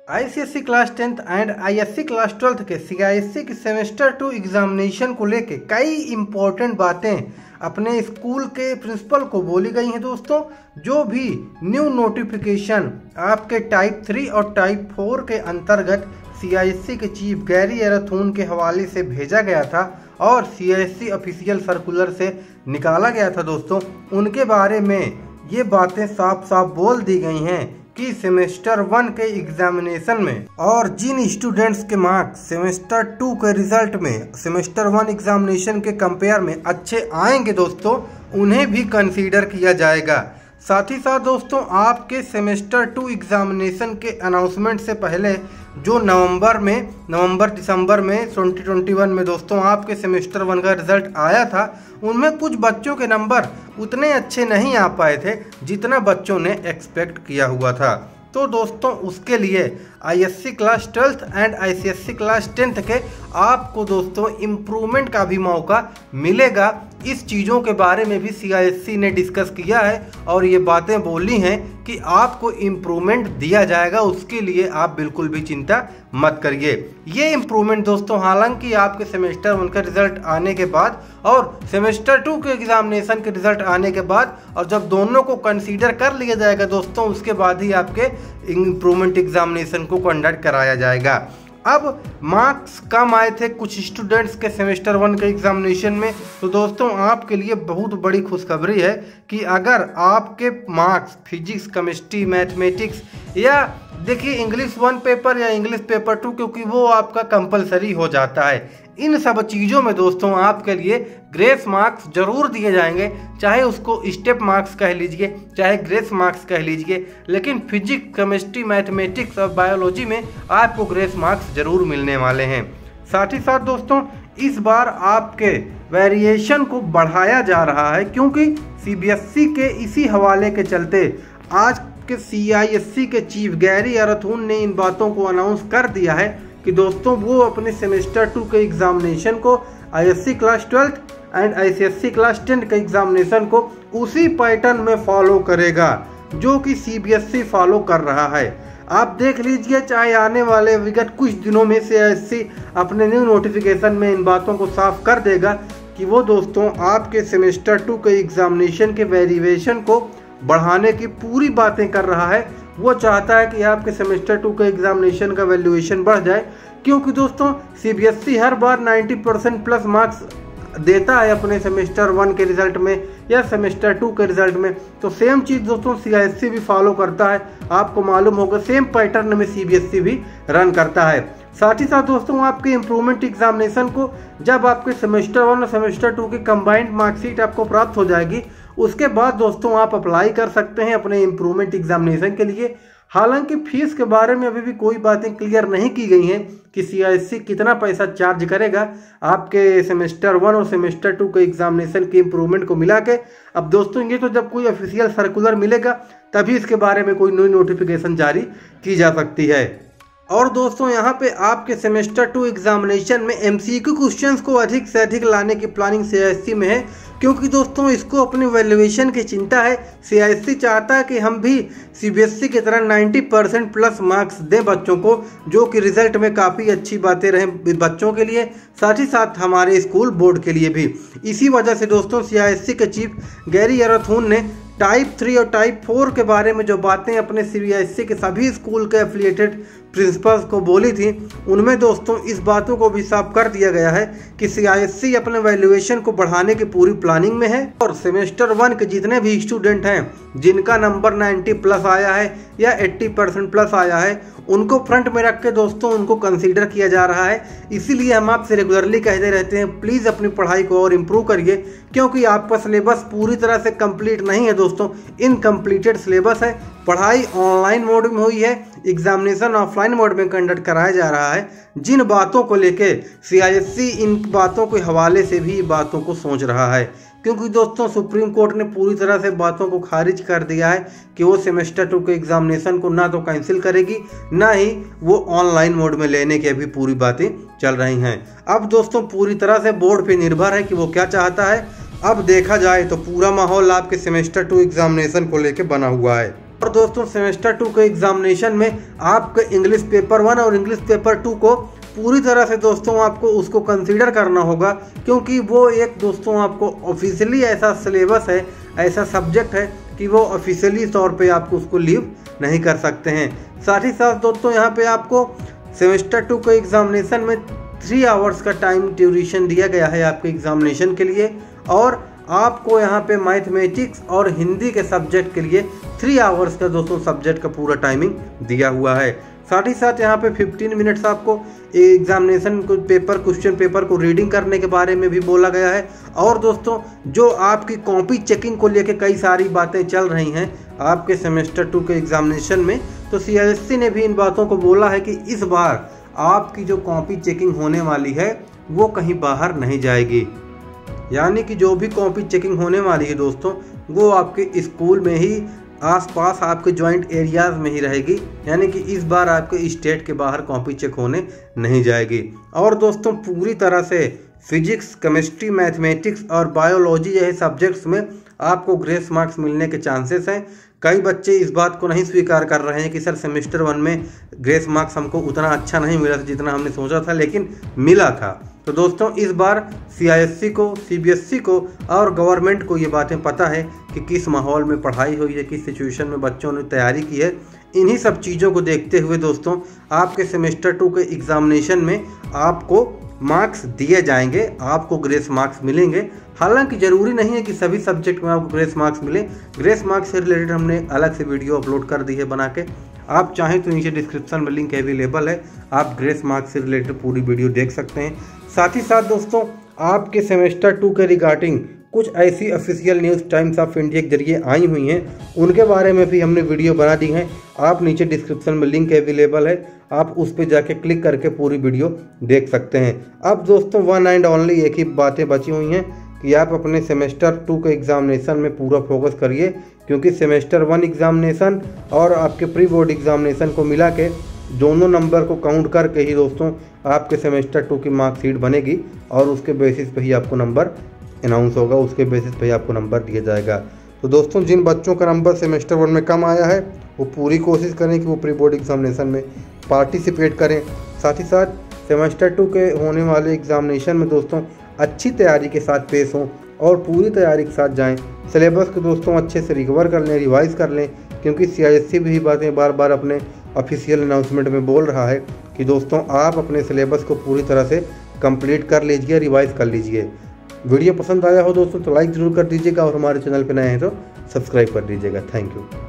ICSE class 10th and ISC class 12th के CISC के semester 2 examination को लेके कई इंपॉर्टेंट बातें अपने स्कूल के प्रिंसिपल को बोली गई हैं दोस्तों। जो भी न्यू नोटिफिकेशन आपके टाइप 3 और टाइप 4 के अंतर्गत सीआईएससी के चीफ गैरी एराथून के हवाले से भेजा गया था और सीआईएससी ऑफिशियल सर्कुलर से निकाला गया था दोस्तों, उनके बारे में ये बातें साफ साफ बोल दी गई हैं कि सेमेस्टर 1 के एग्जामिनेशन में और जिन स्टूडेंट्स के मार्क्स सेमेस्टर 2 के रिजल्ट में सेमेस्टर 1 एग्जामिनेशन के कंपेयर में अच्छे आएंगे दोस्तों, उन्हें भी कंसीडर किया जाएगा। साथ ही साथ दोस्तों आपके सेमेस्टर 2 एग्जामिनेशन के अनाउंसमेंट से पहले जो नवंबर दिसंबर में 2021 में दोस्तों आपके सेमेस्टर 1 का रिजल्ट आया था, उनमें कुछ बच्चों के नंबर उतने अच्छे नहीं आ पाए थे जितना बच्चों ने एक्सपेक्ट किया हुआ था। तो दोस्तों उसके लिए ISC class 12th and ICSC class 10th के आपको दोस्तों इम्प्रूवमेंट का भी मौका मिलेगा। इस चीज़ों के बारे में भी सीआईएससी ने डिस्कस किया है और ये बातें बोली हैं कि आपको इम्प्रूवमेंट दिया जाएगा, उसके लिए आप बिल्कुल भी चिंता मत करिए। ये इम्प्रूवमेंट दोस्तों हालांकि आपके सेमेस्टर 1 का रिजल्ट आने के बाद और सेमेस्टर 2 के एग्जामिनेशन के रिजल्ट आने के बाद और जब दोनों को कंसीडर कर लिया जाएगा दोस्तों, उसके बाद ही आपके इम्प्रूवमेंट एग्जामिनेशन को कंडक्ट कराया जाएगा। अब मार्क्स कम आए थे कुछ स्टूडेंट्स के सेमेस्टर 1 के एग्जामिनेशन में, तो दोस्तों आपके लिए बहुत बड़ी खुशखबरी है कि अगर आपके मार्क्स फिजिक्स, केमिस्ट्री, मैथमेटिक्स या देखिए इंग्लिश 1 पेपर या इंग्लिश पेपर 2, क्योंकि वो आपका कंपलसरी हो जाता है, इन सब चीज़ों में दोस्तों आपके लिए ग्रेस मार्क्स जरूर दिए जाएंगे, चाहे उसको स्टेप मार्क्स कह लीजिए चाहे ग्रेस मार्क्स कह लीजिए, लेकिन फिजिक्स, केमिस्ट्री, मैथमेटिक्स और बायोलॉजी में आपको ग्रेस मार्क्स जरूर मिलने वाले हैं। साथ ही साथ दोस्तों इस बार आपके वेरिएशन को बढ़ाया जा रहा है, क्योंकि सीबीएसई के इसी हवाले के चलते आज के सीआईएससी के चीफ गैरी एराथून ने इन बातों को अनाउंस कर दिया है कि दोस्तों वो अपने सेमेस्टर 2 के एग्जामिनेशन को ISC class 12th and ICSC class 10th के एग्जामिनेशन को उसी पैटर्न में फॉलो करेगा जो कि सीबीएसई फॉलो कर रहा है। आप देख लीजिए, चाहे आने वाले विगत कुछ दिनों में सीआईएससी अपने न्यू नोटिफिकेशन में इन बातों को साफ कर देगा कि वो दोस्तों आपके सेमेस्टर 2 के एग्जामिनेशन के वेरिएशन को बढ़ाने की पूरी बातें कर रहा है। वो चाहता है कि आपके सेमेस्टर 2 के एग्जामिनेशन का वैल्यूएशन बढ़ जाए, क्योंकि दोस्तों सीबीएसई हर बार 90% प्लस मार्क्स देता है अपने सेमेस्टर 1 के रिजल्ट में या सेमेस्टर 2 के रिजल्ट में, तो सेम चीज़ दोस्तों सीआईएससी भी फॉलो करता है। आपको मालूम होगा सेम पैटर्न में सीबीएसई भी रन करता है। साथ ही साथ दोस्तों आपके इम्प्रूवमेंट एग्जामिनेशन को जब आपके सेमेस्टर 1 और सेमेस्टर 2 की कंबाइंड मार्कशीट आपको प्राप्त हो जाएगी, उसके बाद दोस्तों आप अप्लाई कर सकते हैं अपने इम्प्रूवमेंट एग्जामिनेशन के लिए। हालांकि फीस के बारे में अभी भी कोई बातें क्लियर नहीं की गई हैं कि सीआईएससी कितना पैसा चार्ज करेगा आपके सेमेस्टर 1 और सेमेस्टर 2 के एग्जामिनेशन के इम्प्रूवमेंट को मिला के। अब दोस्तों ये तो जब कोई ऑफिशियल सर्कुलर मिलेगा तभी इसके बारे में कोई नई नोटिफिकेशन जारी की जा सकती है। और दोस्तों यहाँ पे आपके सेमेस्टर 2 एग्जामिनेशन में एमसीक्यू क्वेश्चंस को अधिक से अधिक लाने की प्लानिंग सीआईएससी में है, क्योंकि दोस्तों इसको अपनी वैल्यूएशन की चिंता है। सीआईएससी चाहता है कि हम भी सीबीएसई की तरह 90% प्लस मार्क्स दें बच्चों को, जो कि रिजल्ट में काफ़ी अच्छी बातें रहें बच्चों के लिए, साथ ही साथ हमारे स्कूल बोर्ड के लिए भी। इसी वजह से दोस्तों सीआईएससी के चीफ गैरी एराथून ने टाइप 3 और टाइप 4 के बारे में जो बातें अपने सीबीएसई के सभी स्कूल के एफिलिएटेड प्रिंसिपल्स को बोली थी, उनमें दोस्तों इस बातों को भी साफ कर दिया गया है कि सीआईएससी अपने वैल्यूएशन को बढ़ाने की पूरी प्लानिंग में है और सेमेस्टर 1 के जितने भी स्टूडेंट हैं जिनका नंबर 90 प्लस आया है या 80% प्लस आया है, उनको फ्रंट में रख के दोस्तों उनको कंसीडर किया जा रहा है। इसीलिए हम आपसे रेगुलरली कहते रहते हैं प्लीज़ अपनी पढ़ाई को और इम्प्रूव करिए, क्योंकि आपका सिलेबस पूरी तरह से कंप्लीट नहीं है दोस्तों, इनकम्प्लीटेड सिलेबस है। पढ़ाई ऑनलाइन मोड में हुई है, एग्जामिनेशन ऑफलाइन मोड में कंडक्ट कराया जा रहा है। जिन बातों को लेके सीआईएससी इन बातों के हवाले से भी बातों को सोच रहा है, क्योंकि दोस्तों सुप्रीम कोर्ट ने पूरी तरह से बातों को खारिज कर दिया है कि वो सेमेस्टर 2 के एग्जामिनेशन को ना तो कैंसिल करेगी ना ही वो ऑनलाइन मोड में लेने की अभी पूरी बातें चल रही हैं। अब दोस्तों पूरी तरह से बोर्ड पे निर्भर है कि वो क्या चाहता है। अब देखा जाए तो पूरा माहौल आपके सेमेस्टर 2 एग्जामिनेशन को लेके बना हुआ है। और दोस्तों सेमेस्टर 2 के एग्जामिनेशन में आपके इंग्लिश पेपर 1 और इंग्लिश पेपर 2 को पूरी तरह से दोस्तों आपको उसको कंसीडर करना होगा, क्योंकि वो एक दोस्तों आपको ऑफिशियली ऐसा सिलेबस है, ऐसा सब्जेक्ट है कि वो ऑफिशियली तौर पे आपको उसको लीव नहीं कर सकते हैं। साथ ही साथ दोस्तों यहाँ पे आपको सेमेस्टर 2 के एग्जामिनेशन में 3 आवर्स का टाइम ड्यूरेशन दिया गया है आपके एग्जामिनेशन के लिए, और आपको यहाँ पे मैथमेटिक्स और हिंदी के सब्जेक्ट के लिए 3 आवर्स का दोस्तों सब्जेक्ट का पूरा टाइमिंग दिया हुआ है। साथ ही साथ यहाँ पे 15 मिनट्स आपको एग्जामिनेशन को क्वेश्चन पेपर को रीडिंग करने के बारे में भी बोला गया है। और दोस्तों जो आपकी कॉपी चेकिंग को लेके कई सारी बातें चल रही हैं आपके सेमेस्टर 2 के एग्जामिनेशन में, तो CISC ने भी इन बातों को बोला है कि इस बार आपकी जो कॉपी चेकिंग होने वाली है वो कहीं बाहर नहीं जाएगी, यानी कि जो भी कॉपी चेकिंग होने वाली है दोस्तों वो आपके स्कूल में ही आसपास आपके जॉइंट एरियाज में ही रहेगी, यानी कि इस बार आपके स्टेट के बाहर कॉपी चेक होने नहीं जाएगी। और दोस्तों पूरी तरह से फिजिक्स, केमिस्ट्री, मैथमेटिक्स और बायोलॉजी जैसे सब्जेक्ट्स में आपको ग्रेस मार्क्स मिलने के चांसेस हैं। कई बच्चे इस बात को नहीं स्वीकार कर रहे हैं कि सर सेमेस्टर 1 में ग्रेस मार्क्स हमको उतना अच्छा नहीं मिला था जितना हमने सोचा था, लेकिन मिला था। तो दोस्तों इस बार CISC को, CBSE को और गवर्नमेंट को ये बातें पता है कि किस माहौल में पढ़ाई हुई है, किस सिचुएशन में बच्चों ने तैयारी की है। इन्हीं सब चीज़ों को देखते हुए दोस्तों आपके सेमेस्टर 2 के एग्जामिनेशन में आपको मार्क्स दिए जाएंगे, आपको ग्रेस मार्क्स मिलेंगे। हालांकि ज़रूरी नहीं है कि सभी सब्जेक्ट में आपको ग्रेस मार्क्स मिले। ग्रेस मार्क्स से रिलेटेड हमने अलग से वीडियो अपलोड कर दी है बना के, आप चाहें तो नीचे डिस्क्रिप्शन में लिंक अवेलेबल है, आप ग्रेस मार्क्स से रिलेटेड पूरी वीडियो देख सकते हैं। साथ ही साथ दोस्तों आपके सेमेस्टर 2 के रिगार्डिंग कुछ ऐसी official news Times of India के जरिए आई हुई हैं, उनके बारे में भी हमने वीडियो बना दी है। आप नीचे डिस्क्रिप्शन में लिंक अवेलेबल है, आप उस पर जाके क्लिक करके पूरी वीडियो देख सकते हैं। अब दोस्तों वन एंड ओनली एक ही बातें बची हुई हैं कि आप अपने सेमेस्टर 2 के एग्जामिनेशन में पूरा फोकस करिए, क्योंकि सेमेस्टर 1 एग्जामिनेशन और आपके प्री बोर्ड एग्जामिनेशन को मिला के दोनों नंबर को काउंट करके ही दोस्तों आपके सेमेस्टर 2 की मार्कशीट बनेगी, और उसके बेसिस पे ही आपको नंबर अनाउंस होगा, उसके बेसिस पे ही आपको नंबर दिया जाएगा। तो दोस्तों जिन बच्चों का नंबर सेमेस्टर 1 में कम आया है वो पूरी कोशिश करें कि वो प्री बोर्ड एग्जामिनेशन में पार्टिसिपेट करें। साथ ही साथ सेमेस्टर 2 के होने वाले एग्जामिनेशन में दोस्तों अच्छी तैयारी के साथ पेश हों और पूरी तैयारी के साथ जाएं। सिलेबस को दोस्तों अच्छे से रिकवर कर लें, रिवाइज़ कर लें, क्योंकि CISC भी बातें बार बार अपने ऑफिशियल अनाउंसमेंट में बोल रहा है कि दोस्तों आप अपने सिलेबस को पूरी तरह से कंप्लीट कर लीजिए, रिवाइज़ कर लीजिए। वीडियो पसंद आया हो दोस्तों तो लाइक ज़रूर कर दीजिएगा, और हमारे चैनल पर नए हैं तो सब्सक्राइब कर दीजिएगा। Thank you.